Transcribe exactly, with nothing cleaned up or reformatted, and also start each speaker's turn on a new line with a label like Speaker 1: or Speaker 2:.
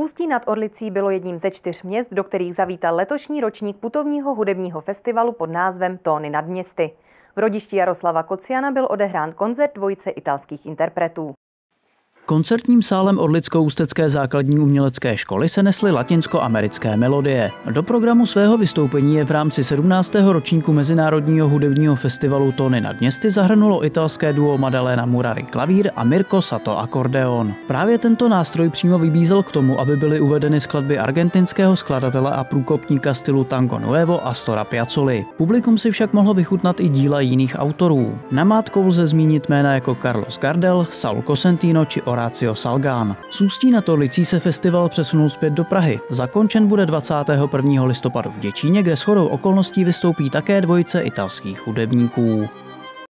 Speaker 1: Ústí nad Orlicí bylo jedním ze čtyř měst, do kterých zavítal letošní ročník putovního hudebního festivalu pod názvem Tóny nad městy. V rodišti Jaroslava Kociana byl odehrán koncert dvojice italských interpretů.
Speaker 2: Koncertním sálem Orlicko-Ústecké základní umělecké školy se nesly latinskoamerické melodie. Do programu svého vystoupení je v rámci sedmnáctého ročníku Mezinárodního hudebního festivalu Tóny nad městy zahrnulo italské duo Maddalena Murari klavír a Mirko Sato akordeon. Právě tento nástroj přímo vybízel k tomu, aby byly uvedeny skladby argentinského skladatele a průkopníka stylu tango nuevo Astora Piazzoli. Publikum si však mohlo vychutnat i díla jiných autorů. Namátkou lze zmínit jména jako Carlos Gardel, Saul Cosentino či Horacio Salgán. Z Ústí nad Orlicí se festival přesunul zpět do Prahy. Zakončen bude dvacátého prvního listopadu v Děčíně, kde shodou okolností vystoupí také dvojice italských hudebníků.